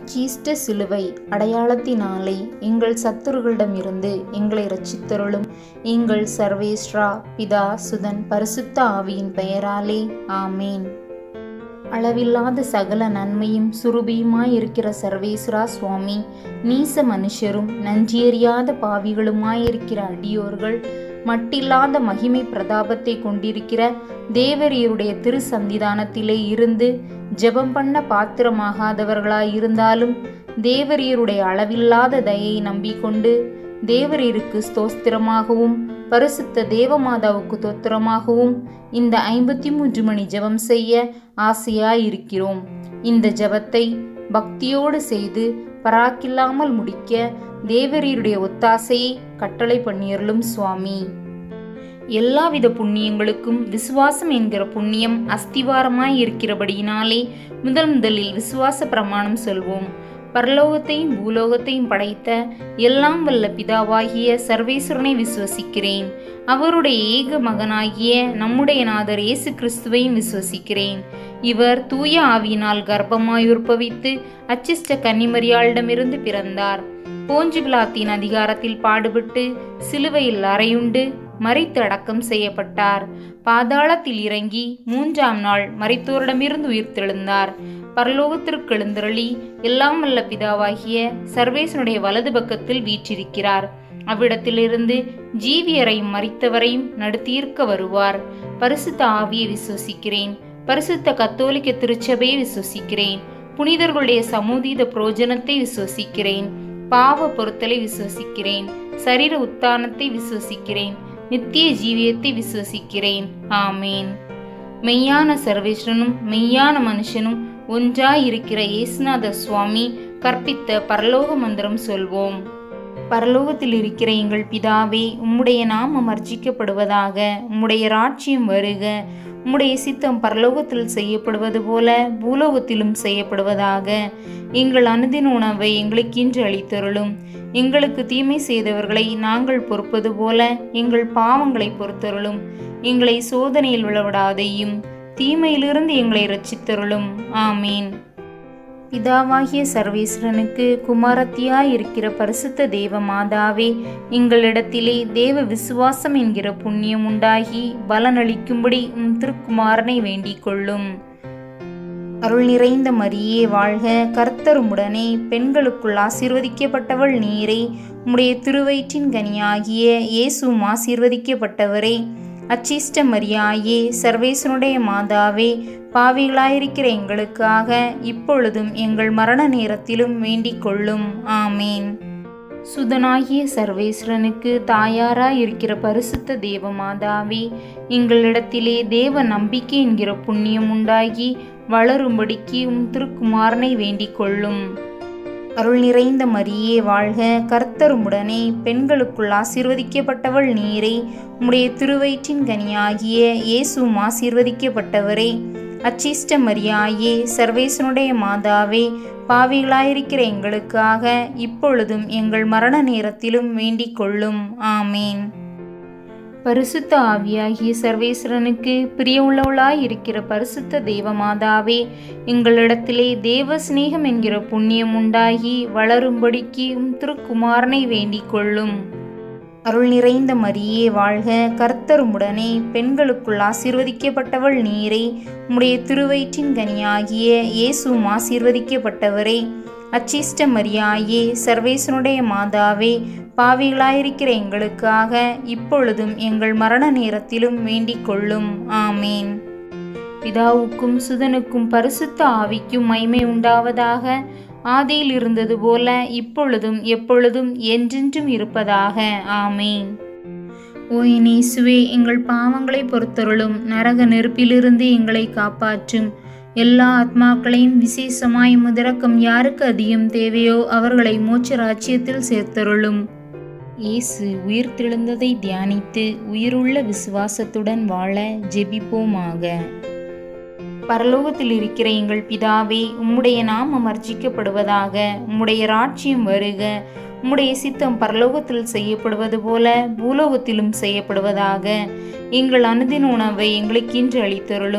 அச்சீஷ்ட சிலுவை அடையாளத்தினாலே எங்கள் சத்துருகளிடமிருந்து எங்களை இரட்சித்தருளும். எங்கள் சர்வேஸ்வரா, பிதா, சுதன், பரிசுத்த ஆவியின் பெயராலே ஆமேன். அளவில்லாத சகல நன்மையும் சுரூபியுமாயிருக்கிற சர்வேஸ்வரா சுவாமி, நீச மனுஷரும் நன்றியறியாத பாவிகளுமாயிருக்கிற அடியோர்கள் மட்டில்லாத மகிமை பிரதாபத்தை கொண்டிருக்கிற தேவரீருடைய திரு சந்திதானத்திலே இருந்து ஜெபம் பண்ண பாத்திரமாகாதவர்களாயிருந்தாலும் தேவரீருடைய அளவில்லாத தயையை நம்பிக்கொண்டு தேவரீருக்கு ஸ்தோத்திரமாகவும் பரிசுத்த தேவமாதாவுக்கு தோத்திரமாகவும் இந்த 53 மணி ஜெபம் செய்ய ஆசையாயிருக்கிறோம். இந்த ஜெபத்தை பக்தியோடு செய்து பராக்கில்லாமல் முடிக்க தேவரீருடைய ஒத்தாசையை கட்டளை பண்ணியருளும் சுவாமி. எல்லாவித புண்ணியங்களுக்கும் விசுவாசம் என்கிற புண்ணியம் அஸ்திவாரமாய் இருக்கிறபடியினாலே முதலில் விசுவாச பிரமாணம் சொல்வோம். பரலோகத்தையும் பூலோகத்தையும் படைத்த எல்லாம் வல்ல பிதாவாகிய சர்வேஸ்வரனை விசுவசிக்கிறேன். அவருடைய ஏக மகனாகிய நம்முடைய நாதர் இயேசு கிறிஸ்துவையும் விசுவசிக்கிறேன். இவர் தூய ஆவியினால் கர்ப்பமாய் உற்பவித்து அச்சிஷ்ட கன்னிமரியாளிடமிருந்து பிறந்தார். போஞ்சு பிலாத்தின் அதிகாரத்தில் பாடுபட்டு சிலுவையில் அறையுண்டு மரித்து அடக்கம் செய்யப்பட்டார். பாதாளத்தில் இறங்கி 3ஆம் நாள் மரித்தோரிடமிருந்து உயிர்த்தெழுந்தார். பரலோகத்திற்கு எழுந்தருளி எல்லாம் வல்ல பிதாவாகிய சர்வேசனுடைய வலது பக்கத்தில் வீற்றிருக்கிறார். அவ்விடத்திலிருந்து ஜீவியரையும் மரித்தவரையும் நடுத்தீர்க்க வருவார். பரிசுத்த ஆவியை விசுவசிக்கிறேன். பரிசுத்த கத்தோலிக்க திருச்சபையை விசுவசிக்கிறேன். புனிதர்களுடைய சமூதீத புரோஜனத்தை விசுவசிக்கிறேன். பாவ பொறுத்தலை விசுவசிக்கிறேன். சரீர உத்தானத்தை விசுவசிக்கிறேன். நித்திய ஜீவியத்தை விசுவசிக்கிறேன். ஆமேன். மெய்யான சர்வேஸ்வரனும் மெய்யான மனுஷனும் ஒன்றாயிருக்கிற இயேசுநாத சுவாமி கற்பித்த பரலோக மந்திரம் சொல்வோம். பரலோகத்தில் இருக்கிற எங்கள் பிதாவே, உம்முடைய நாமம் அர்ச்சிக்கப்படுவதாக. உம்முடைய ராஜ்யம் வருக. உம்முடைய சித்தம் பரலோகத்தில் செய்யப்படுவது போல பூலோகத்திலும் செய்யப்படுவதாக. எங்கள் அனுதின உணவை எங்களுக்கின்று அளித்தருளும். எங்களுக்கு தீமை செய்தவர்களை நாங்கள் பொறுப்பது போல எங்கள் பாவங்களை பொறுத்தருளும். எங்களை சோதனையில் விழவிடாதையும் தீமையிலிருந்து எங்களை இரட்சித்தருளும். ஆமீன். பிதாவாகிய சர்வேஸ்வரனுக்கு குமாரத்தியாயிருக்கிற பரிசுத்த தேவ மாதாவே, எங்களிடத்திலே தேவ விசுவாசம் என்கிற புண்ணியம் உண்டாகி பலனளிக்கும்படி உம் திருக்குமாரனை வேண்டிக் கொள்ளும். அருள் நிறைந்த மரியே வாழ்க. கர்த்தர் உம்முடனே, பெண்களுக்குள் ஆசீர்வதிக்கப்பட்டவள் நீரே. உம்முடைய திருவயிற்றின் கனியாகிய இயேசுவும் ஆசீர்வதிக்கப்பட்டவரே. அச்சிஷ்ட மரியாயே, சர்வேசனுடைய மாதாவே, பாவிகளாயிருக்கிற எங்களுக்காக இப்பொழுதும் எங்கள் மரண நேரத்திலும் வேண்டிக் கொள்ளும். ஆமேன். சுதனாகிய சர்வேஸ்வரனுக்கு தாயாராயிருக்கிற பரிசுத்த தேவ மாதாவே, எங்களிடத்திலே தேவ நம்பிக்கை என்கிற புண்ணியம் உண்டாகி வளரும்படிக்கு உம் திருக்குமாரனை வேண்டிக் கொள்ளும். அருள் நிறைந்த மரியே வாழ்க. கர்த்தர் உம்முடனே, பெண்களுக்குள் ஆசீர்வதிக்கப்பட்டவள் நீரே. உம்முடைய திருவயிற்றின் கனியாகிய இயேசுவும் ஆசீர்வதிக்கப்பட்டவரே. அச்சிஷ்ட மரியாயே, சர்வேசனுடைய மாதாவே, பாவிகளாயிருக்கிற எங்களுக்காக இப்பொழுதும் எங்கள் மரண நேரத்திலும் வேண்டிக் கொள்ளும். ஆமேன். பரிசுத்த ஆவியாகிய சர்வேஸ்வரனுக்கு பிரியவுள்ளவளாயிருக்கிற பரிசுத்த தேவமாதாவே, எங்களிடத்திலே தேவ சிநேகம் என்கிற புண்ணியம் உண்டாகி வளரும்படிக்கு உம் திருக்குமாரனை வேண்டிக் கொள்ளும். அருள் நிறைந்த மரியே வாழ்க. கர்த்தர் உம்முடனே, பெண்களுக்குள் ஆசீர்வதிக்கப்பட்டவள் நீரே. உம்முடைய திருவயிற்றின் கனியாகிய இயேசுவும் ஆசீர்வதிக்கப்பட்டவரே. அச்சிஷ்ட மரியாயே, சர்வேசனுடைய மாதாவே, பாவிகளாயிருக்கிற எங்களுக்காக இப்பொழுதும் எங்கள் மரண நேரத்திலும் வேண்டிக் கொள்ளும். ஆமேன். பிதாவுக்கும் சுதனுக்கும் பரிசுத்த ஆவிக்கும் மகிமை உண்டாவதாக. ஆதியில் இருந்தது போல இப்பொழுதும் எப்பொழுதும் என்றென்றும் இருப்பதாக. ஆமேன். ஓ என் இயேசுவே, எங்கள் பாவங்களை பொறுத்தருளும். நரக நெருப்பிலிருந்து எங்களை காப்பாற்றும். எல்லா ஆத்மாக்களையும் விசேஷமாய் முதரக்கம் யாருக்கு அதிகம் தேவையோ அவர்களை மோட்ச ராஜ்யத்தில் சேர்த்தருளும். இயேசு உயிர்த்தெழுந்ததை தியானித்து உயிருள்ள விசுவாசத்துடன் வாழ ஜெபிப்போமாக. பரலோகத்தில் இருக்கிற எங்கள் பிதாவே, உம்முடைய நாமம் அர்ச்சிக்கப்படுவதாக. உம்முடைய ராஜ்யம் வருக. உம்முடைய சித்தம் பரலோகத்தில் செய்யப்படுவது போல பூலோகத்திலும் செய்யப்படுவதாக. எங்கள் அனுதின உணவை எங்களுக்கின்று அளித்தருளும்.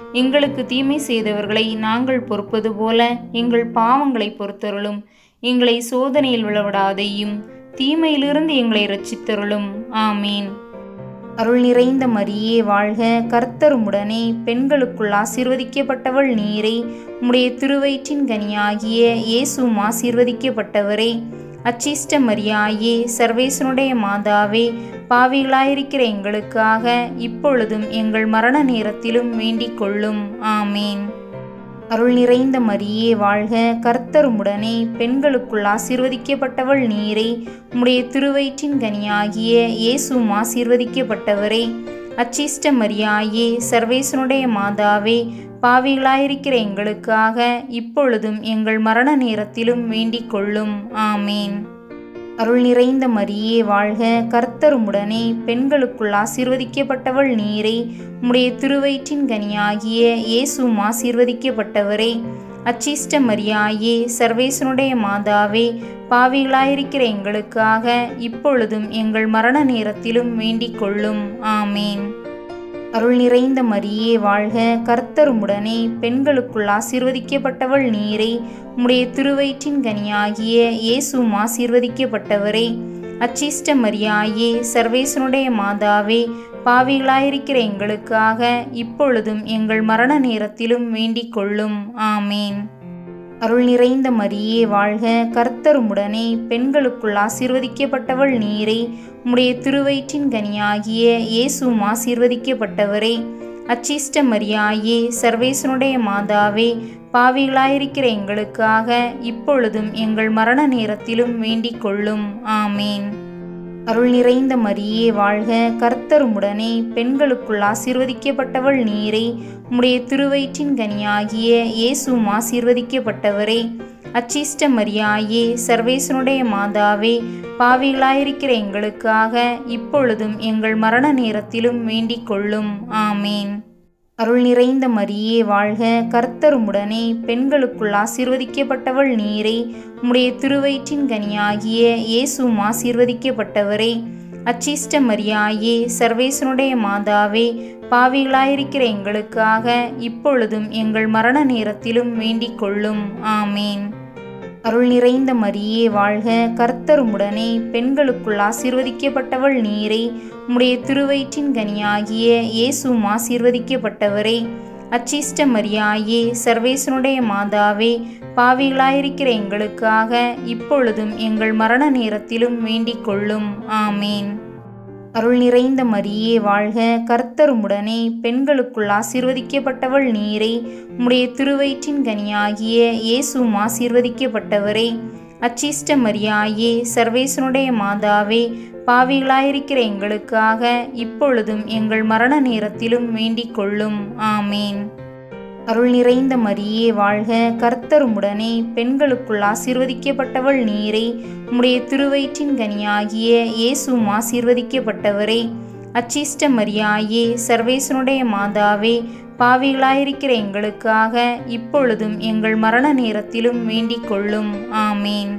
எங்களுக்கு தீமை செய்தவர்களை நாங்கள் பொறுப்பது போல எங்கள் பாவங்களை பொறுத்தருளும். எங்களை சோதனையில் விழவிடாதையும் தீமையிலிருந்து எங்களை இரட்சித்தருளும். ஆமீன். அருள் நிறைந்த மரியே வாழ்க, கர்த்தர் உம்முடனே, பெண்களுக்குள் ஆசீர்வதிக்கப்பட்டவள் நீரே. உம்முடைய திருவயிற்றின் கனியாகிய இயேசுவும் ஆசீர்வதிக்கப்பட்டவரே. அச்சிஷ்ட மரியாயே, சர்வேசனுடைய மாதாவே, பாவிகளாயிருக்கிற எங்களுக்காக இப்பொழுதும் எங்கள் மரண நேரத்திலும் வேண்டிக் கொள்ளும். ஆமீன். அருள் நிறைந்த மரியே வாழ்க, கர்த்தர் உம்முடனே, பெண்களுக்குள் ஆசீர்வதிக்கப்பட்டவள் நீரே. உம்முடைய திருவயிற்றின் கனியாகிய இயேசுவும் ஆசீர்வதிக்கப்பட்டவரே. அச்சிஷ்ட மரியாயே, சர்வேசனுடைய மாதாவே, பாவிகளாயிருக்கிற எங்களுக்காக இப்பொழுதும் எங்கள் மரண நேரத்திலும் வேண்டிக் கொள்ளும். ஆமீன். அருள் நிறைந்த மரியே வாழ்க, கர்த்தர் உம்முடனே, பெண்களுக்குள் ஆசீர்வதிக்கப்பட்டவள் நீரே. உம்முடைய திருவயிற்றின் கனியாகிய இயேசுவும் ஆசீர்வதிக்கப்பட்டவரே. அச்சிஷ்ட மரியாயே, சர்வேசனுடைய மாதாவே, பாவிகளாயிருக்கிற எங்களுக்காக இப்பொழுதும் எங்கள் மரண நேரத்திலும் வேண்டிக் கொள்ளும். ஆமீன். அருள் நிறைந்த மரியே வாழ்க, கர்த்தர் உம்முடனே, பெண்களுக்குள் ஆசீர்வதிக்கப்பட்டவள் நீரே. உம்முடைய திருவயிற்றின் கனியாகிய இயேசுவும் ஆசீர்வதிக்கப்பட்டவரே. அச்சிஷ்ட மரியாயே, சர்வேசனுடைய மாதாவே, பாவிகளாயிருக்கிற எங்களுக்காக இப்பொழுதும் எங்கள் மரண நேரத்திலும் வேண்டிக் கொள்ளும். ஆமீன். அருள் நிறைந்த மரியே வாழ்க, கர்த்தர் உம்முடனே, பெண்களுக்குள் ஆசீர்வதிக்கப்பட்டவள் நீரே. உம்முடைய திருவயிற்றின் கனியாகிய இயேசுவும் ஆசீர்வதிக்கப்பட்டவரே. அச்சிஷ்ட மரியாயே, சர்வேசனுடைய மாதாவே, பாவிகளாயிருக்கிற எங்களுக்காக இப்பொழுதும் எங்கள் மரண நேரத்திலும் வேண்டிக் கொள்ளும். ஆமீன். அருள் நிறைந்த மரியே வாழ்க, கர்த்தர் உம்முடனே, பெண்களுக்குள் ஆசீர்வதிக்கப்பட்டவள் நீரே. உம்முடைய திருவயிற்றின் கனியாகிய இயேசுவும் ஆசீர்வதிக்கப்பட்டவரே. அச்சிஷ்ட மரியாயே, சர்வேசனுடைய மாதாவே, பாவிகளாயிருக்கிற எங்களுக்காக இப்பொழுதும் எங்கள் மரண நேரத்திலும் வேண்டிக் கொள்ளும். ஆமீன். அருள் நிறைந்த மரியே வாழ்க, கர்த்தர் உம்முடனே, பெண்களுக்குள் ஆசீர்வதிக்கப்பட்டவள் நீரே. உம்முடைய திருவயிற்றின் கனியாகிய இயேசுவும் ஆசீர்வதிக்கப்பட்டவரே. அச்சிஷ்ட மரியாயே, சர்வேசனுடைய மாதாவே, பாவிகளாயிருக்கிற எங்களுக்காக இப்பொழுதும் எங்கள் மரண நேரத்திலும் வேண்டிக் கொள்ளும். ஆமீன். அருள் நிறைந்த மரியே வாழ்க, கர்த்தர் உம்முடனே, பெண்களுக்குள் ஆசீர்வதிக்கப்பட்டவள் நீரே. உம்முடைய திருவயிற்றின் கனியாகிய இயேசுவும் ஆசீர்வதிக்கப்பட்டவரே. அச்சிஷ்ட மரியாயே, சர்வேசனுடைய மாதாவே, பாவிகளாயிருக்கிற எங்களுக்காக இப்பொழுதும் எங்கள் மரண நேரத்திலும் வேண்டிக் கொள்ளும். ஆமீன். அருள் நிறைந்த மரியே வாழ்க, கர்த்தர் உம்முடனே, பெண்களுக்குள் ஆசீர்வதிக்கப்பட்டவள் நீரே. உம்முடைய திருவயிற்றின் கனியாகிய இயேசுவும் ஆசீர்வதிக்கப்பட்டவரே. அச்சிஷ்ட மரியாயே, சர்வேசனுடைய மாதாவே, பாவிகளாயிருக்கிற எங்களுக்காக இப்பொழுதும் எங்கள் மரண நேரத்திலும் வேண்டிக் கொள்ளும். ஆமீன். அருள் நிறைந்த மரியே வாழ்க, கர்த்தர் உம்முடனே, பெண்களுக்குள் ஆசீர்வதிக்கப்பட்டவள் நீரே. உம்முடைய திருவயிற்றின் கனியாகிய இயேசுவும் ஆசீர்வதிக்கப்பட்டவரே. அச்சிஷ்ட மரியாயே, சர்வேசனுடைய மாதாவே, பாவிகளாயிருக்கிற எங்களுக்காக இப்பொழுதும் எங்கள் மரண நேரத்திலும் வேண்டிக் கொள்ளும். ஆமீன்.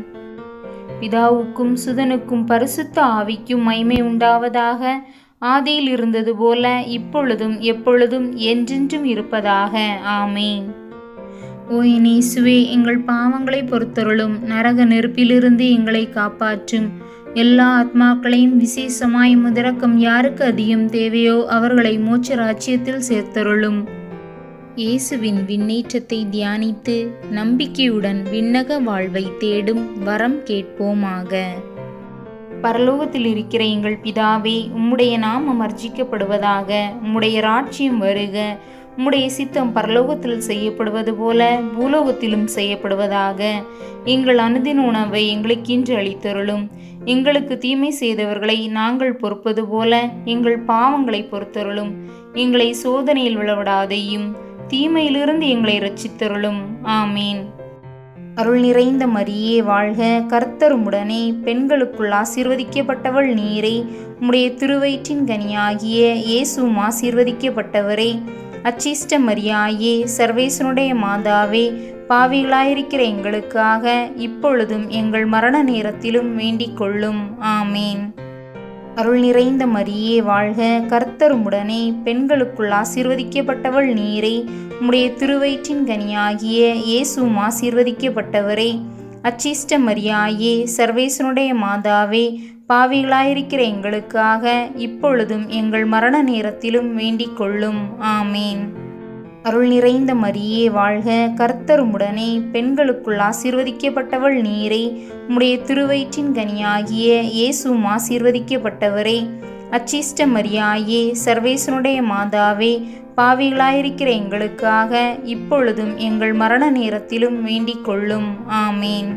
பிதாவுக்கும் சுதனுக்கும் பரிசுத்த ஆவிக்கும் மகிமை உண்டாவதாக. ஆதியில் இருந்தது போல இப்பொழுதும் எப்பொழுதும் என்றென்றும் இருப்பதாக. ஆமீன். ஓ இயேசுவே, எங்கள் பாவங்களை பொறுத்தருளும். நரக நெருப்பிலிருந்து எங்களை காப்பாற்றும். எல்லா ஆத்மாக்களையும் விசேஷமாய் முதரக்கம் யாருக்கு அதிகம் தேவையோ அவர்களை மோட்ச ராஜ்யத்தில் சேர்த்தருளும். இயேசுவின் விண்ணேற்றத்தை தியானித்து நம்பிக்கையுடன் விண்ணக வாழ்வை தேடும் வரம் கேட்போமாக. பரலோகத்தில் இருக்கிற எங்கள் பிதாவே, உம்முடைய நாமம் அர்ச்சிக்கப்படுவதாக. உம்முடைய ராஜ்யம் வருக. உம்முடைய சித்தம் பரலோகத்தில் செய்யப்படுவது போல பூலோகத்திலும் செய்யப்படுவதாக. எங்கள் அனுதின உணவை எங்களுக்கென்று அளித்தருளும். எங்களுக்கு தீமை செய்தவர்களை நாங்கள் பொறுப்பது போல எங்கள் பாவங்களை பொறுத்தருளும். எங்களை சோதனையில் விழவிடாதையும் தீமையிலிருந்து எங்களை இரட்சித்தருளும். ஆமீன். அருள் நிறைந்த மரியே வாழ்க, கர்த்தர் உம்முடனே, பெண்களுக்குள் ஆசீர்வதிக்கப்பட்டவள் நீரே. உம்முடைய திருவயிற்றின் கனியாகிய இயேசுவும் ஆசீர்வதிக்கப்பட்டவரே. அச்சிஷ்ட மரியாயே, சர்வேசனுடைய மாதாவே, பாவிகளாயிருக்கிற எங்களுக்காக இப்பொழுதும் எங்கள் மரண நேரத்திலும் வேண்டிக் கொள்ளும். ஆமீன். அருள் நிறைந்த மரியே வாழ்க, கர்த்தர் உம்முடனே, பெண்களுக்குள் ஆசீர்வதிக்கப்பட்டவள் நீரே. உம்முடைய திருவயிற்றின் கனியாகிய இயேசுவும் ஆசீர்வதிக்கப்பட்டவரே. அச்சிஷ்ட மரியாயே, சர்வேசனுடைய மாதாவே, பாவிகளாயிருக்கிற எங்களுக்காக இப்பொழுதும் எங்கள் மரண நேரத்திலும் வேண்டிக் கொள்ளும். ஆமேன். அருள் நிறைந்த மரியே வாழ்க, கர்த்தர் உம்முடனே, பெண்களுக்குள் ஆசீர்வதிக்கப்பட்டவள் நீரே. உம்முடைய திருவயிற்றின் கனியாகிய இயேசுவும் ஆசீர்வதிக்கப்பட்டவரே. அச்சிஷ்ட மரியாயே, சர்வேசனுடைய மாதாவே, பாவிகளாயிருக்கிற எங்களுக்காக இப்பொழுதும் எங்கள் மரண நேரத்திலும் வேண்டிக் கொள்ளும். ஆமேன்.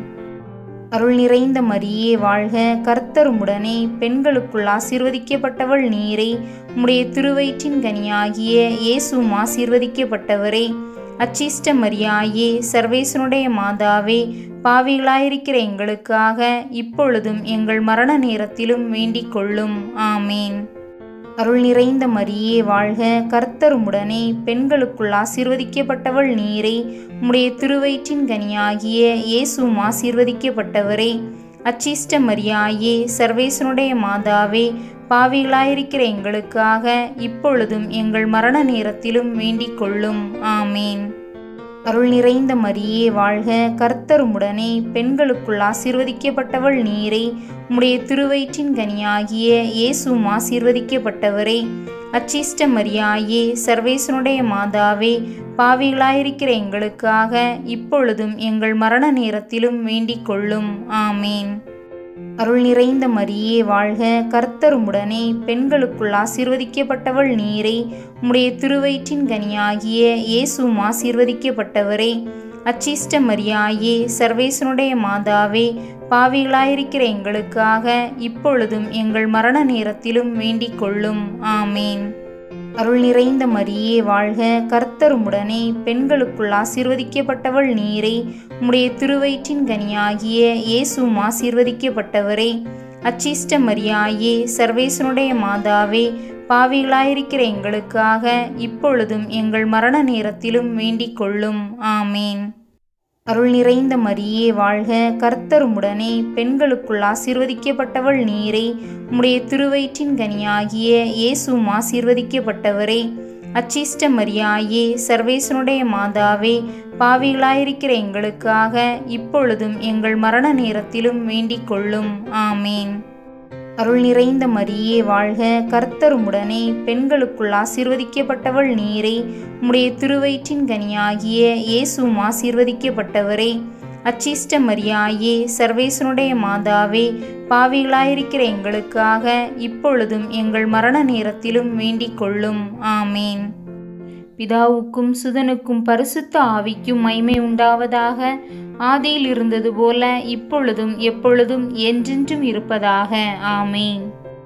அருள் நிறைந்த மரியே வாழ்க, கர்த்தர் உம்முடனே, பெண்களுக்குள் ஆசீர்வதிக்கப்பட்டவள் நீரே. உம்முடைய திருவயிற்றின் கனியாகிய இயேசுவும் ஆசீர்வதிக்கப்பட்டவரே. அச்சிஷ்ட மரியாயே, சர்வேசனுடைய மாதாவே, பாவிகளாயிருக்கிற எங்களுக்காக இப்பொழுதும் எங்கள் மரண நேரத்திலும் வேண்டிக் கொள்ளும். ஆமேன். அருள் நிறைந்த மரியே வாழ்க, கர்த்தர் உம்முடனே, பெண்களுக்குள் ஆசீர்வதிக்கப்பட்டவள் நீரே. உம்முடைய திருவயிற்றின் கனியாகிய இயேசுவும் ஆசீர்வதிக்கப்பட்டவரே. அச்சிஷ்ட மரியாயே, சர்வேசனுடைய மாதாவே, பாவிகளாயிருக்கிற எங்களுக்காக இப்பொழுதும் எங்கள் மரண நேரத்திலும் வேண்டிக் கொள்ளும். ஆமேன். அருள் நிறைந்த மரியே வாழ்க, கர்த்தர் உம்முடனே, பெண்களுக்குள் ஆசீர்வதிக்கப்பட்டவள் நீரே. உம்முடைய திருவயிற்றின் கனியாகிய இயேசுவும் ஆசீர்வதிக்கப்பட்டவரே. அச்சிஷ்ட மரியாயே, சர்வேசனுடைய மாதாவே, பாவிகளாயிருக்கிற எங்களுக்காக இப்பொழுதும் எங்கள் மரண நேரத்திலும் வேண்டிக் கொள்ளும். ஆமேன். அருள் நிறைந்த மரியே வாழ்க, கர்த்தர் உம்முடனே, பெண்களுக்குள் ஆசீர்வதிக்கப்பட்டவள் நீரே. உம்முடைய திருவயிற்றின் கனியாகிய இயேசுவும் ஆசீர்வதிக்கப்பட்டவரே. அச்சிஷ்ட மரியாயே, சர்வேசனுடைய மாதாவே, பாவிகளாயிருக்கிற எங்களுக்காக இப்பொழுதும் எங்கள் மரண நேரத்திலும் வேண்டிக் கொள்ளும். ஆமேன். அருள் நிறைந்த மரியே வாழ்க, கர்த்தர் உம்முடனே, பெண்களுக்குள் ஆசீர்வதிக்கப்பட்டவள் நீரே. உம்முடைய திருவயிற்றின் கனியாகிய இயேசுவும் ஆசீர்வதிக்கப்பட்டவரே. அச்சிஷ்ட மரியாயே, சர்வேசனுடைய மாதாவே, பாவிகளாயிருக்கிற எங்களுக்காக இப்பொழுதும் எங்கள் மரண நேரத்திலும் வேண்டிக் கொள்ளும். ஆமேன். அருள் நிறைந்த மரியே வாழ்க, கர்த்தர் உம்முடனே, பெண்களுக்குள் ஆசீர்வதிக்கப்பட்டவள் நீரே. உம்முடைய திருவயிற்றின் கனியாகிய இயேசுவும் ஆசீர்வதிக்கப்பட்டவரே. அச்சிஷ்ட மரியாயே, சர்வேசனுடைய மாதாவே, பாவிகளாயிருக்கிற எங்களுக்காக இப்பொழுதும் எங்கள் மரண நேரத்திலும் வேண்டிக் கொள்ளும். ஆமேன். அருள் நிறைந்த மரியே வாழ்க, கர்த்தர் உம்முடனே, பெண்களுக்குள் ஆசீர்வதிக்கப்பட்டவள் நீரே. உம்முடைய திருவயிற்றின் கனியாகிய இயேசுவும் ஆசீர்வதிக்கப்பட்டவரே. அச்சிஷ்ட மரியாயே, சர்வேசனுடைய மாதாவே, பாவிகளாயிருக்கிற எங்களுக்காக இப்பொழுதும் எங்கள் மரண நேரத்திலும் வேண்டிக் கொள்ளும். ஆமேன். பிதாவுக்கும் சுதனுக்கும் பரிசுத்த ஆவிக்கும் மகிமை உண்டாவதாக. ஆதியில் இருந்தது போல இப்பொழுதும் எப்பொழுதும் என்றென்றும் இருப்பதாக. ஆமேன்.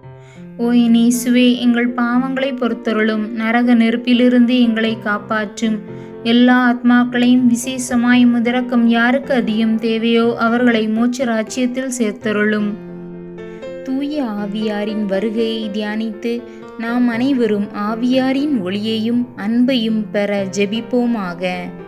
ஓ என் இயேசுவே, எங்கள் பாவங்களை பொறுத்தருளும். நரக நெருப்பிலிருந்து எங்களை காப்பாற்றும். எல்லா ஆத்மாக்களையும் விசேஷமாய் முதரக்கம் யாருக்கு அதிகம் தேவையோ அவர்களை மோட்ச ராஜ்யத்தில் சேர்த்தருளும். தூய ஆவியாரின் வருகையை தியானித்து நாம் அனைவரும் ஆவியாரின் ஒளியையும் அன்பையும் பெற ஜெபிப்போமாக.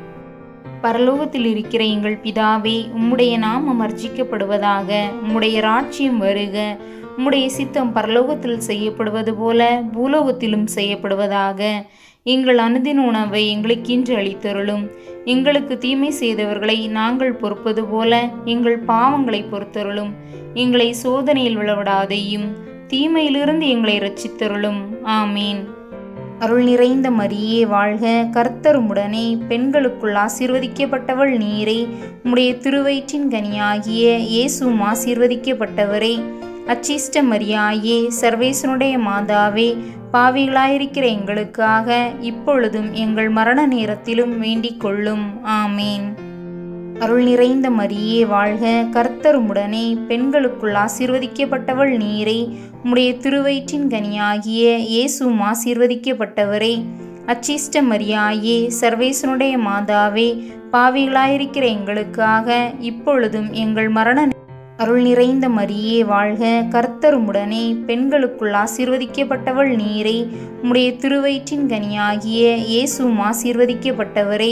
பரலோகத்தில் இருக்கிற எங்கள் பிதாவே, உம்முடைய நாமம் அர்ச்சிக்கப்படுவதாக. உம்முடைய ராஜ்யம் வருக. உம்முடைய சித்தம் பரலோகத்தில் செய்யப்படுவது போல பூலோகத்திலும் செய்யப்படுவதாக. எங்கள் அனுதின உணவை எங்களுக்கின்று அளித்தருளும். எங்களுக்கு தீமை செய்தவர்களை நாங்கள் பொறுப்பது போல எங்கள் பாவங்களை பொறுத்தருளும். எங்களை சோதனையில் விழவிடாதையும் தீமையிலிருந்து எங்களை இரட்சித்தருளும். ஆமீன். அருள் நிறைந்த மரியே வாழ்க, கர்த்தர் உம்முடனே, பெண்களுக்குள் ஆசீர்வதிக்கப்பட்டவள் நீரே. உம்முடைய திருவயிற்றின் கனியாகிய இயேசுவும் ஆசீர்வதிக்கப்பட்டவரே. அச்சிஷ்ட மரியாயே, சர்வேசனுடைய மாதாவே, பாவிகளாயிருக்கிற எங்களுக்காக இப்பொழுதும் எங்கள் மரண நேரத்திலும் வேண்டிக் கொள்ளும். ஆமேன். அருள் நிறைந்த மரியே வாழ்க, கர்த்தர் உம்முடனே, பெண்களுக்குள் ஆசீர்வதிக்கப்பட்டவள் நீரே. உம்முடைய திருவயிற்றின் கனியாகிய இயேசுவும் ஆசீர்வதிக்கப்பட்டவரே. அச்சிஷ்ட மரியாயே, சர்வேசனுடைய மாதாவே, பாவிகளாயிருக்கிற எங்களுக்காக இப்பொழுதும் எங்கள் மரண அருள் நிறைந்த மரியே வாழ்க, கர்த்தர் உம்முடனே, பெண்களுக்குள் ஆசீர்வதிக்கப்பட்டவள் நீரே. உம்முடைய திருவயிற்றின் கனியாகிய இயேசுவும் ஆசீர்வதிக்கப்பட்டவரே.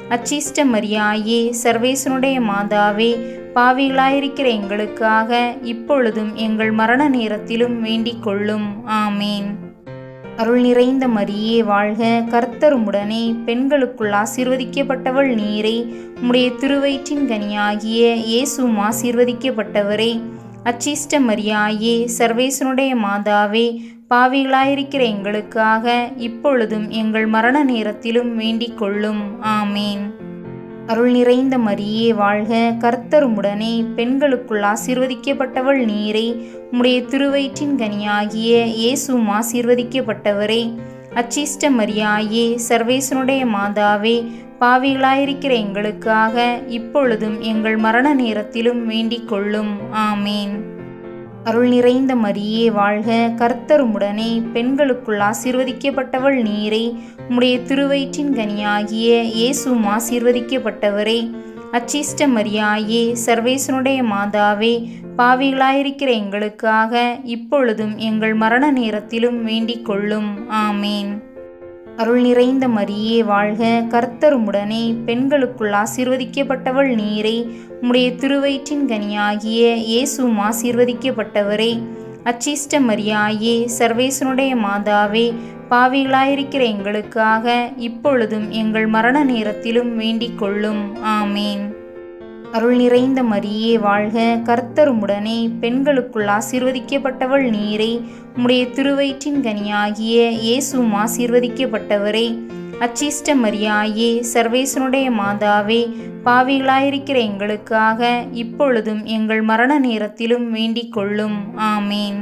அச்சிஷ்ட மரியாயே, சர்வேசனுடைய மாதாவே, பாவிகளாயிருக்கிற எங்களுக்காக இப்பொழுதும் எங்கள் மரண நேரத்திலும் வேண்டிக் கொள்ளும். ஆமேன். அருள் நிறைந்த மரியே வாழ்க, கர்த்தர் உம்முடனே, பெண்களுக்குள் ஆசீர்வதிக்கப்பட்டவள் நீரே. உம்முடைய திருவயிற்றின் கனியாகிய இயேசுவும் ஆசீர்வதிக்கப்பட்டவரே. அச்சிஷ்ட மரியாயே, சர்வேசனுடைய மாதாவே, பாவிகளாயிருக்கிற எங்களுக்காக இப்பொழுதும் எங்கள் மரண நேரத்திலும் வேண்டிக் கொள்ளும். ஆமேன். அருள் நிறைந்த மரியே வாழ்க, கர்த்தர் உம்முடனே, பெண்களுக்குள் ஆசீர்வதிக்கப்பட்டவள் நீரே. உம்முடைய திருவயிற்றின் கனியாகிய இயேசுவும் ஆசீர்வதிக்கப்பட்டவரே. அச்சிஷ்ட மரியாயே, சர்வேசனுடைய மாதாவே, பாவிகளாயிருக்கிற எங்களுக்காக இப்பொழுதும் எங்கள் மரண நேரத்திலும் வேண்டிக் கொள்ளும். ஆமேன். அருள் நிறைந்த மரியே வாழ்க, கர்த்தர் உம்முடனே, பெண்களுக்குள் ஆசீர்வதிக்கப்பட்டவள் நீரே. உம்முடைய திருவயிற்றின் கனியாகிய இயேசுவும் ஆசீர்வதிக்கப்பட்டவரே. அச்சிஷ்ட மரியாயே, சர்வேசனுடைய மாதாவே, பாவிகளாயிருக்கிற எங்களுக்காக இப்பொழுதும் எங்கள் மரண நேரத்திலும் வேண்டிக் கொள்ளும். ஆமேன். அருள் நிறைந்த மரியே வாழ்க, கர்த்தர் உம்முடனே, பெண்களுக்குள் ஆசீர்வதிக்கப்பட்டவள் நீரே. உம்முடைய திருவயிற்றின் கனியாகிய இயேசுவும் ஆசீர்வதிக்கப்பட்டவரே. அச்சிஷ்ட மரியாயே, சர்வேசனுடைய மாதாவே, பாவிகளாயிருக்கிற எங்களுக்காக இப்பொழுதும் எங்கள் மரண நேரத்திலும் வேண்டிக் கொள்ளும். ஆமேன். அருள் நிறைந்த மரியே வாழ்க, கர்த்தர் உம்முடனே, பெண்களுக்குள் ஆசீர்வதிக்கப்பட்டவள் நீரே. உம்முடைய திருவயிற்றின் கனியாகிய இயேசுவும் ஆசீர்வதிக்கப்பட்டவரே. அச்சிஷ்ட மரியாயே, சர்வேசனுடைய மாதாவே, பாவிகளாயிருக்கிற எங்களுக்காக இப்பொழுதும் எங்கள் மரண நேரத்திலும் வேண்டிக் கொள்ளும். ஆமேன்.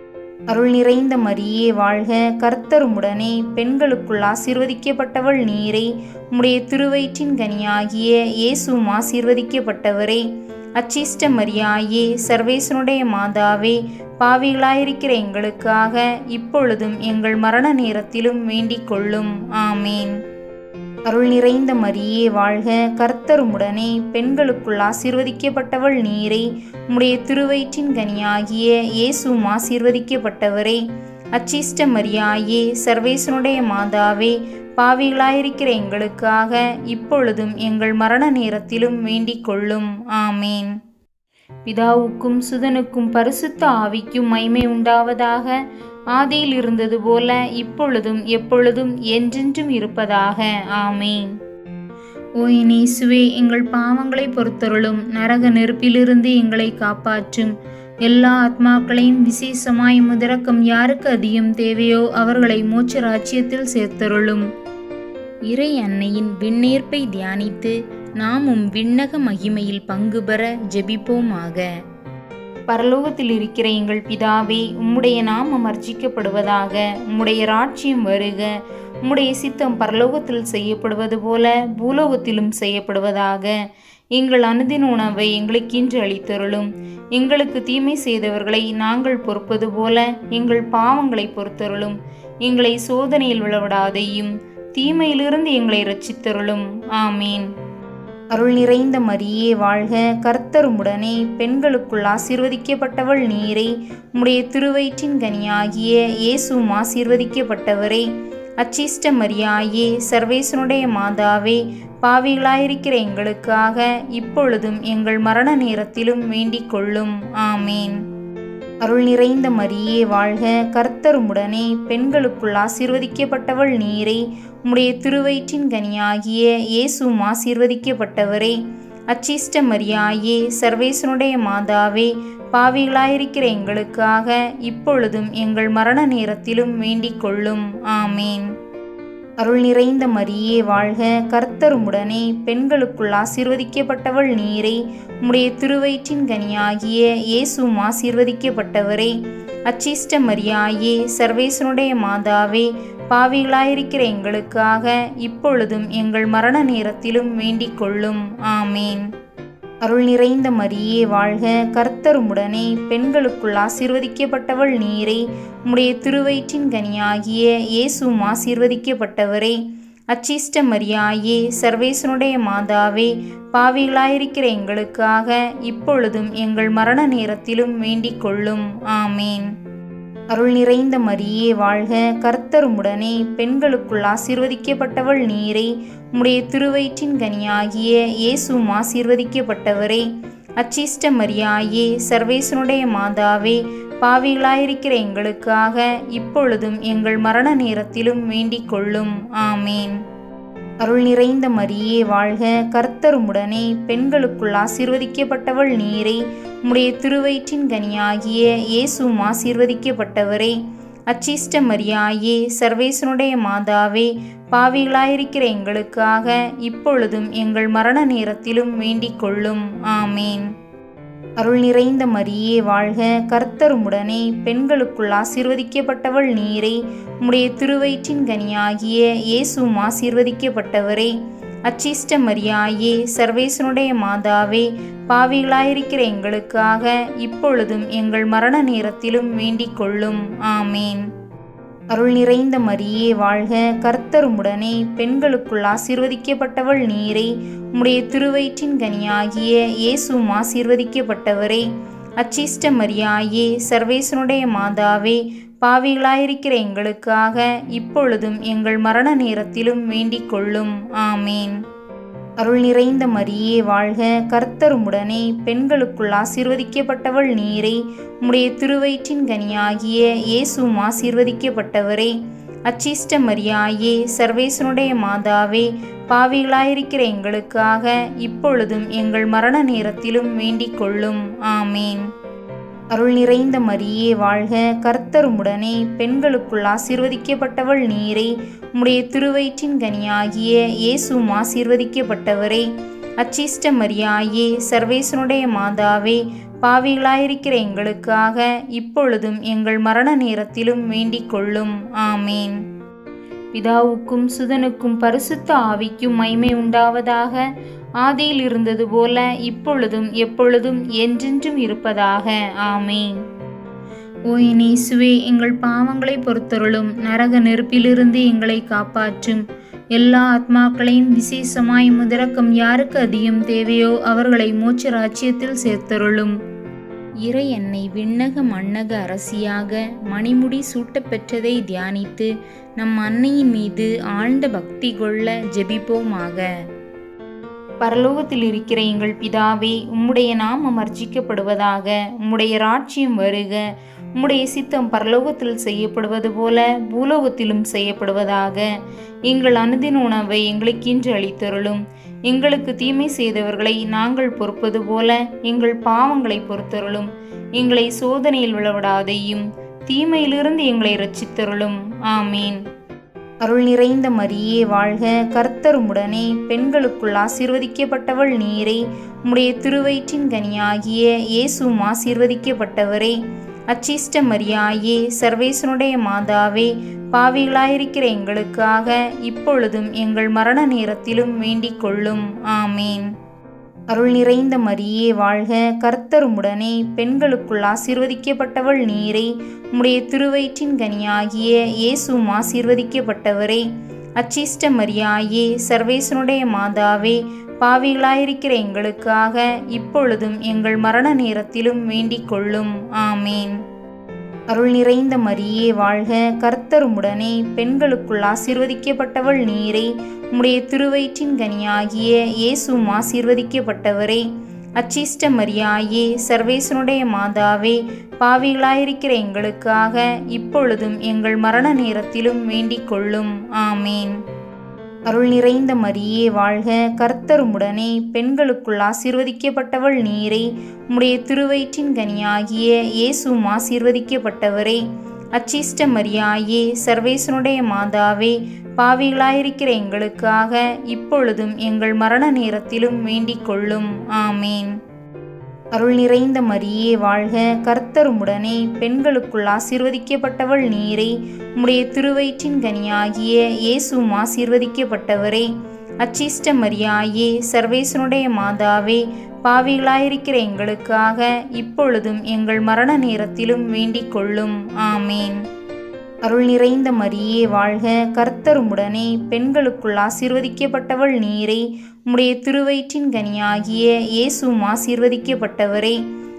அருள் நிறைந்த மரியே வாழ்க, கர்த்தர் உம்முடனே, பெண்களுக்குள் ஆசீர்வதிக்கப்பட்டவள் நீரே. உம்முடைய திருவயிற்றின் கனியாகிய இயேசுவும் ஆசீர்வதிக்கப்பட்டவரே. அச்சிஷ்ட மரியாயே, சர்வேசனுடைய மாதாவே, பாவிகளாயிருக்கிற எங்களுக்காக இப்பொழுதும் எங்கள் மரண நேரத்திலும் வேண்டிக் கொள்ளும். ஆமேன். அருள் நிறைந்த மரியே வாழ்க, கர்த்தர் உம்முடனே, பெண்களுக்குள் ஆசீர்வதிக்கப்பட்டவள் நீரே. உம்முடைய திருவயிற்றின் கனியாகிய இயேசுவும் ஆசீர்வதிக்கப்பட்டவரே. அச்சிஷ்ட மரியாயே, சர்வேசனுடைய மாதாவே, பாவிகளாயிருக்கிற எங்களுக்காக இப்பொழுதும் எங்கள் மரண நேரத்திலும் வேண்டிக் கொள்ளும். ஆமேன். பிதாவுக்கும் சுதனுக்கும் பரிசுத்த ஆவிக்கும் மகிமை உண்டாவதாக. ஆதியில் இருந்தது போல இப்பொழுதும் எப்பொழுதும் என்றென்றும் இருப்பதாக. ஆமேன். ஓ என் இயேசுவே, எங்கள் பாவங்களை பொறுத்தருளும். நரக நெருப்பிலிருந்து எங்களை காப்பாற்றும். எல்லா ஆத்மாக்களையும் விசேஷமாய் முதரக்கம் யாருக்கு அதிகம் தேவையோ அவர்களை மோட்ச ராஜ்யத்தில் சேர்த்தருளும். இறை அன்னையின் விண்ணேற்பை தியானித்து நாமும் விண்ணக மகிமையில் பங்கு பெற ஜெபிப்போமாக. பரலோகத்தில் இருக்கிற எங்கள் பிதாவே, உம்முடைய நாமம் அர்ச்சிக்கப்படுவதாக. உம்முடைய ராஜ்யம் வருக. உம்முடைய சித்தம் பரலோகத்தில் செய்யப்படுவது போல பூலோகத்திலும் செய்யப்படுவதாக. எங்கள் அனுதின உணவை எங்களுக்கின்று அளித்தருளும். எங்களுக்கு தீமை செய்தவர்களை நாங்கள் பொறுப்பது போல எங்கள் பாவங்களை பொறுத்தருளும். எங்களை சோதனையில் விழவிடாதையும் தீமையிலிருந்து எங்களை இரட்சித்தருளும். ஆமீன். அருள் நிறைந்த மரியே வாழ்க, கர்த்தர் உம்முடனே, பெண்களுக்குள் ஆசீர்வதிக்கப்பட்டவள் நீரே. உம்முடைய திருவயிற்றின் கனியாகிய இயேசுவும் ஆசீர்வதிக்கப்பட்டவரே. அச்சிஷ்ட மரியாயே, சர்வேசனுடைய மாதாவே, பாவிகளாயிருக்கிற எங்களுக்காக இப்பொழுதும் எங்கள் மரண நேரத்திலும் வேண்டிக் கொள்ளும். ஆமீன். அருள் நிறைந்த மரியே வாழ்க, கர்த்தர் உம்முடனே, பெண்களுக்குள் ஆசீர்வதிக்கப்பட்டவள் நீரே. உம்முடைய திருவயிற்றின் கனியாகிய இயேசுவும் ஆசீர்வதிக்கப்பட்டவரே. அச்சிஷ்ட மரியாயே, சர்வேசனுடைய மாதாவே, பாவிகளாயிருக்கிற எங்களுக்காக இப்பொழுதும் எங்கள் மரண நேரத்திலும் வேண்டிக் கொள்ளும். ஆமீன். அருள் நிறைந்த மரியே வாழ்க, கர்த்தர் உம்முடனே, பெண்களுக்குள் ஆசீர்வதிக்கப்பட்டவள் நீரே. உம்முடைய திருவயிற்றின் கனியாகிய இயேசுவும் ஆசீர்வதிக்கப்பட்டவரே. அச்சிஷ்ட மரியாயே, சர்வேசனுடைய மாதாவே, பாவிகளாயிருக்கிற எங்களுக்காக இப்பொழுதும் எங்கள் மரண நேரத்திலும் வேண்டிக் கொள்ளும். ஆமீன். அருள் நிறைந்த மரியே வாழ்க, கர்த்தர் உம்முடனே, பெண்களுக்குள் ஆசீர்வதிக்கப்பட்டவள் நீரே. உம்முடைய திருவயிற்றின் கனியாகிய இயேசுவும் ஆசீர்வதிக்கப்பட்டவரே. அச்சிஷ்ட மரியாயே, சர்வேசனுடைய மாதாவே, பாவிகளாயிருக்கிற எங்களுக்காக இப்பொழுதும் எங்கள் மரண நேரத்திலும் வேண்டிக் கொள்ளும். ஆமீன். அருள் நிறைந்த மரியே வாழ்க, கர்த்தர் உம்முடனே, பெண்களுக்குள் ஆசீர்வதிக்கப்பட்டவள் நீரே. உம்முடைய திருவயிற்றின் கனியாகிய இயேசுவும் ஆசீர்வதிக்கப்பட்டவரே. அச்சிஷ்ட மரியாயே, சர்வேசனுடைய மாதாவே, பாவிகளாயிருக்கிற எங்களுக்காக இப்பொழுதும் எங்கள் மரண நேரத்திலும் வேண்டிக் கொள்ளும். ஆமேன். அருள் நிறைந்த மரியே வாழ்க, கர்த்தர் உம்முடனே, பெண்களுக்குள் ஆசீர்வதிக்கப்பட்டவள் நீரே. உம்முடைய திருவயிற்றின் கனியாகிய இயேசுவும் ஆசீர்வதிக்கப்பட்டவரே. அச்சிஷ்ட மரியாயே, சர்வேசனுடைய மாதாவே, பாவிகளாயிருக்கிற எங்களுக்காக இப்பொழுதும் எங்கள் மரண நேரத்திலும் வேண்டிக் கொள்ளும். ஆமேன். அருள் நிறைந்த மரியே வாழ்க, கர்த்தர் உம்முடனே, பெண்களுக்குள் ஆசீர்வதிக்கப்பட்டவள் நீரே. உம்முடைய திருவயிற்றின் கனியாகிய இயேசுவும் ஆசீர்வதிக்கப்பட்டவரே. அச்சிஷ்ட மரியாயே, சர்வேசனுடைய மாதாவே, பாவிகளாயிருக்கிற எங்களுக்காக இப்பொழுதும் எங்கள் மரண நேரத்திலும் வேண்டிக் கொள்ளும். ஆமேன். அருள் நிறைந்த மரியே வாழ்க, கர்த்தர் உம்முடனே, பெண்களுக்குள் ஆசீர்வதிக்கப்பட்டவள் நீரே. உம்முடைய திருவயிற்றின் கனியாகிய இயேசுவும் ஆசீர்வதிக்கப்பட்டவரே. அச்சிஷ்ட மரியாயே, சர்வேசனுடைய மாதாவே, பாவிகளாயிருக்கிற எங்களுக்காக இப்பொழுதும் எங்கள் மரண நேரத்திலும் வேண்டிக் கொள்ளும். ஆமேன். அருள் நிறைந்த மரியே வாழ்க, கர்த்தர் உம்முடனே, பெண்களுக்குள் ஆசீர்வதிக்கப்பட்டவள் நீரே. உம்முடைய திருவயிற்றின் கனியாகிய இயேசுவும் ஆசீர்வதிக்கப்பட்டவரே. அச்சிஷ்ட மரியாயே, சர்வேசனுடைய மாதாவே, பாவிகளாயிருக்கிற எங்களுக்காக இப்பொழுதும் எங்கள் மரண நேரத்திலும் வேண்டிக் கொள்ளும். ஆமேன். அருள் நிறைந்த மரியே வாழ்க, கர்த்தர் உம்முடனே, பெண்களுக்குள் ஆசீர்வதிக்கப்பட்டவள் நீரே. உம்முடைய திருவயிற்றின் கனியாகிய இயேசுவும் ஆசீர்வதிக்கப்பட்டவரே. அச்சிஷ்ட மரியாயே, சர்வேசனுடைய மாதாவே, பாவிகளாயிருக்கிற எங்களுக்காக இப்பொழுதும் எங்கள் மரண நேரத்திலும் வேண்டிக் கொள்ளும். ஆமேன். பிதாவுக்கும் சுதனுக்கும் பரிசுத்த ஆவிக்கும் மகிமை உண்டாவதாக. ஆதியில் இருந்தது போல இப்பொழுதும் எப்பொழுதும் என்றென்றும் இருப்பதாக. ஆமேன். ஓ என் இயேசுவே, எங்கள் பாவங்களை பொறுத்தருளும். நரக நெருப்பிலிருந்து எங்களை காப்பாற்றும். எல்லா ஆத்மாக்களையும் விசேஷமாய் முதரக்கம் யாருக்கு அதிகம் தேவையோ அவர்களை மோட்ச ராஜ்யத்தில் சேர்த்தருளும். இறை என்னை விண்ணக மண்ணக அரசியாக மணிமுடி சூட்டப் பெற்றதை தியானித்து நம் அன்னையின் மீது ஆழ்ந்த பக்தி கொள்ள ஜெபிப்போமாக. பரலோகத்தில் இருக்கிற எங்கள் பிதாவே, உம்முடைய நாமம் அர்ச்சிக்கப்படுவதாக. உம்முடைய ராஜ்யம் வருக. உம்முடைய சித்தம் பரலோகத்தில் செய்யப்படுவது போல பூலோகத்திலும் செய்யப்படுவதாக. எங்கள் அனுதின உணவை எங்களுக்கென்று அளித்தருளும். எங்களுக்கு தீமை செய்தவர்களை நாங்கள் பொறுப்பது போல எங்கள் பாவங்களை பொறுத்தருளும். எங்களை சோதனையில் விழவிடாதையும் தீமையிலிருந்து எங்களை இரட்சித்தருளும். ஆமீன். அருள் நிறைந்த மரியே வாழ்க, கர்த்தர் உம்முடனே, பெண்களுக்குள் ஆசீர்வதிக்கப்பட்டவள் நீரே. உம்முடைய திருவயிற்றின் கனியாகிய இயேசுவும் ஆசீர்வதிக்கப்பட்டவரே. அச்சிஷ்ட மரியாயே, சர்வேசனுடைய மாதாவே, பாவிகளாயிருக்கிற எங்களுக்காக இப்பொழுதும் எங்கள் மரண நேரத்திலும் வேண்டிக் கொள்ளும். ஆமீன். அருள் நிறைந்த மரியே வாழ்க, கர்த்தர் உம்முடனே, பெண்களுக்குள் ஆசீர்வதிக்கப்பட்டவள் நீரே. உம்முடைய திருவயிற்றின் கனியாகிய இயேசுவும் ஆசீர்வதிக்கப்பட்டவரே. அச்சிஷ்ட மரியாயே, சர்வேசனுடைய மாதாவே, பாவிகளாயிருக்கிற எங்களுக்காக இப்பொழுதும் எங்கள் மரண நேரத்திலும் வேண்டிக் கொள்ளும். ஆமீன். அருள் நிறைந்த மரியே வாழ்க, கர்த்தர் உம்முடனே, பெண்களுக்குள் ஆசீர்வதிக்கப்பட்டவள் நீரே. உம்முடைய திருவயிற்றின் கனியாகிய இயேசுவும் ஆசீர்வதிக்கப்பட்டவரே. அச்சிஷ்ட மரியாயே, சர்வேசனுடைய மாதாவே, பாவிகளாயிருக்கிற எங்களுக்காக இப்பொழுதும் எங்கள் மரண நேரத்திலும் வேண்டிக் கொள்ளும். ஆமீன். அருள் நிறைந்த மரியே வாழ்க, கர்த்தர் உம்முடனே, பெண்களுக்குள் ஆசீர்வதிக்கப்பட்டவள் நீரே. உம்முடைய திருவயிற்றின் கனியாகிய இயேசுவும் ஆசீர்வதிக்கப்பட்டவரே. அச்சிஷ்ட மரியாயே, சர்வேசனுடைய மாதாவே, பாவிகளாயிருக்கிற எங்களுக்காக இப்பொழுதும் எங்கள் மரண நேரத்திலும் வேண்டிக் கொள்ளும். ஆமீன். அருள் நிறைந்த மரியே வாழ்க, கர்த்தர் உம்முடனே, பெண்களுக்குள் ஆசீர்வதிக்கப்பட்டவள் நீரே. உம்முடைய திருவயிற்றின் கனியாகிய இயேசுவும் ஆசீர்வதிக்கப்பட்டவரே. அச்சிஷ்ட மரியாயே, சர்வேசனுடைய மாதாவே, பாவிகளாயிருக்கிற எங்களுக்காக இப்பொழுதும் எங்கள் மரண நேரத்திலும் வேண்டிக் கொள்ளும். ஆமீன். அருள் நிறைந்த மரியே வாழ்க, கர்த்தர் உம்முடனே, பெண்களுக்குள் ஆசீர்வதிக்கப்பட்டவள் நீரே. உம்முடைய திருவயிற்றின் கனியாகிய இயேசுவும் ஆசீர்வதிக்கப்பட்டவரே.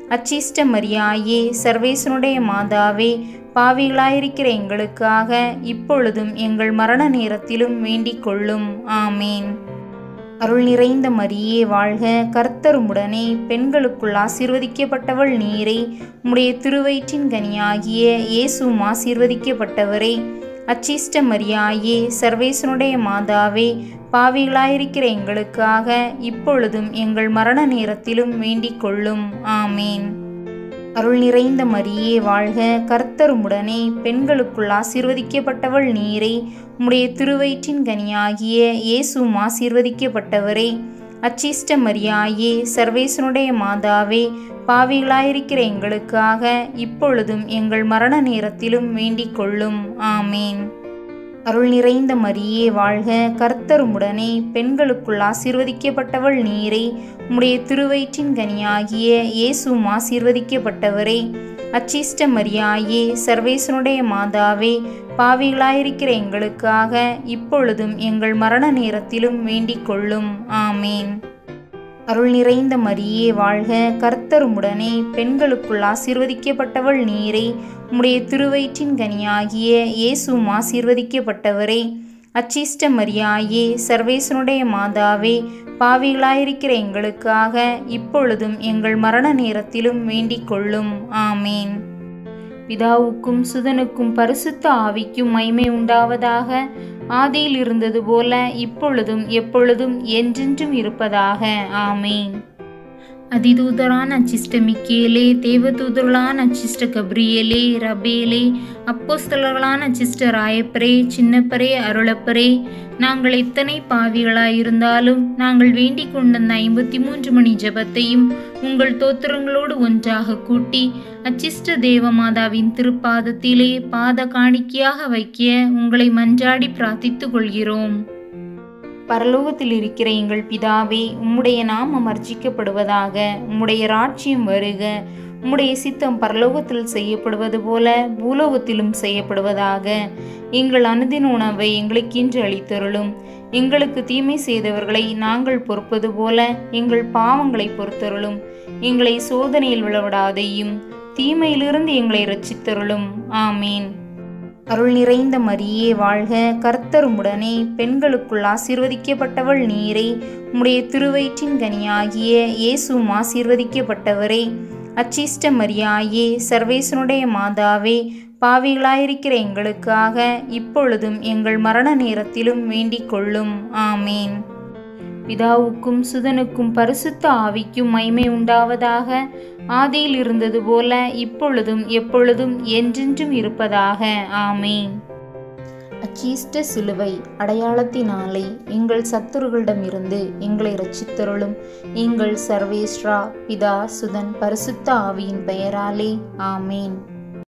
அச்சிஷ்ட மரியாயே, சர்வேசனுடைய மாதாவே, பாவிகளாயிருக்கிற எங்களுக்காக இப்பொழுதும் எங்கள் மரண நேரத்திலும் வேண்டிக் கொள்ளும். ஆமேன். அருள் நிறைந்த மரியே வாழ்க, கர்த்தர் உம்முடனே, பெண்களுக்குள் ஆசீர்வதிக்கப்பட்டவள் நீரே. உம்முடைய திருவயிற்றின் கனியாகிய இயேசுவும் ஆசீர்வதிக்கப்பட்டவரே. அச்சிஷ்ட மரியாயே, சர்வேசனுடைய மாதாவே, பாவிகளாயிருக்கிற எங்களுக்காக இப்பொழுதும் எங்கள் மரண நேரத்திலும் வேண்டிக் கொள்ளும். ஆமேன். அருள் நிறைந்த மரியே வாழ்க, கர்த்தர் உம்முடனே, பெண்களுக்குள் ஆசீர்வதிக்கப்பட்டவள் நீரே. உம்முடைய திருவயிற்றின் கனியாகிய இயேசுவும் ஆசீர்வதிக்கப்பட்டவரே. அச்சிஷ்ட மரியாயே, சர்வேசனுடைய மாதாவே, பாவிகளாயிருக்கிற எங்களுக்காக இப்பொழுதும் எங்கள் மரண நேரத்திலும் வேண்டிக் கொள்ளும். ஆமேன். அருள் நிறைந்த மரியே வாழ்க, கர்த்தர் உம்முடனே, பெண்களுக்குள் ஆசீர்வதிக்கப்பட்டவள் நீரே. உம்முடைய திருவயிற்றின் கனியாகிய இயேசுவும் ஆசீர்வதிக்கப்பட்டவரே. அச்சிஷ்ட மரியாயே, சர்வேசனுடைய மாதாவே, பாவிகளாயிருக்கிற எங்களுக்காக இப்பொழுதும் எங்கள் மரண நேரத்திலும் வேண்டிக் கொள்ளும். ஆமேன். அருள் நிறைந்த மரியே வாழ்க, கர்த்தர் உம்முடனே, பெண்களுக்குள் ஆசீர்வதிக்கப்பட்டவள் நீரே. உம்முடைய திருவயிற்றின் கனியாகிய இயேசுவும் ஆசீர்வதிக்கப்பட்டவரே. அச்சிஷ்ட மரியாயே, சர்வேசனுடைய மாதாவே, பாவிகளாயிருக்கிற எங்களுக்காக இப்பொழுதும் எங்கள் மரண நேரத்திலும் வேண்டிக் கொள்ளும். ஆமேன். பிதாவுக்கும் சுதனுக்கும் பரிசுத்த ஆவிக்கும் மகிமை உண்டாவதாக. ஆதியில் இருந்தது போல இப்பொழுதும் எப்பொழுதும் என்றென்றும் இருப்பதாக. ஆமேன். அதிதூதரான அச்சிஷ்ட மிக்கேலே, தேவதூதர்களான அச்சிஷ்ட கப்ரியேலே, ரபேலே, அப்போஸ்தலர்களான அச்சிஷ்ட ராயப்பரே, சின்னப்பரே, அருளப்பரே, நாங்கள் எத்தனை பாவிகளாயிருந்தாலும் நாங்கள் வேண்டிக் கொண்ட 53 மணி ஜபத்தையும் உங்கள் தோத்திரங்களோடு ஒன்றாக கூட்டி அச்சிஷ்ட தேவமாதாவின் திருப்பாதத்திலே பாத காணிக்கையாக வைக்க உங்களை மன்றாடி பிரார்த்தித்துக் கொள்கிறோம். பரலோகத்தில் இருக்கிற எங்கள் பிதாவே, உம்முடைய நாமம் அர்ச்சிக்கப்படுவதாக. உம்முடைய ராஜ்யம் வருக. உம்முடைய சித்தம் பரலோகத்தில் செய்யப்படுவது போல பூலோகத்திலும் செய்யப்படுவதாக. எங்கள் அனுதின உணவை எங்களுக்கென்று அளித்தருளும். எங்களுக்கு தீமை செய்தவர்களை நாங்கள் பொறுப்பது போல எங்கள் பாவங்களை பொறுத்தருளும். எங்களை சோதனையில் விழவிடாதையும் தீமையிலிருந்து எங்களை இரட்சித்தருளும். ஆமீன். அருள் நிறைந்த மரியே வாழ்க, கர்த்தர் உம்முடனே, பெண்களுக்குள் ஆசீர்வதிக்கப்பட்டவள் நீரே. உம்முடைய திருவயிற்றின் கனியாகிய இயேசுவும் ஆசீர்வதிக்கப்பட்டவரே. அச்சிஷ்ட மரியாயே, சர்வேசனுடைய மாதாவே, பாவிகளாயிருக்கிற எங்களுக்காக இப்பொழுதும் எங்கள் மரண நேரத்திலும் வேண்டிக் கொள்ளும். ஆமேன். பிதாவுக்கும் சுதனுக்கும் பரிசுத்த ஆவிக்கும் மகிமை உண்டாவதாக. ஆதியில் இருந்தது போல இப்பொழுதும் எப்பொழுதும் என்றென்றும் இருப்பதாக. ஆமேன். அச்சீஷ்ட சிலுவை அடையாளத்தினாலே எங்கள் சத்துருகளிடமிருந்து எங்களை இரட்சித்தருளும். எங்கள் சர்வேஸ்வரா, பிதா, சுதன், பரிசுத்த ஆவியின் பெயராலே. ஆமேன்.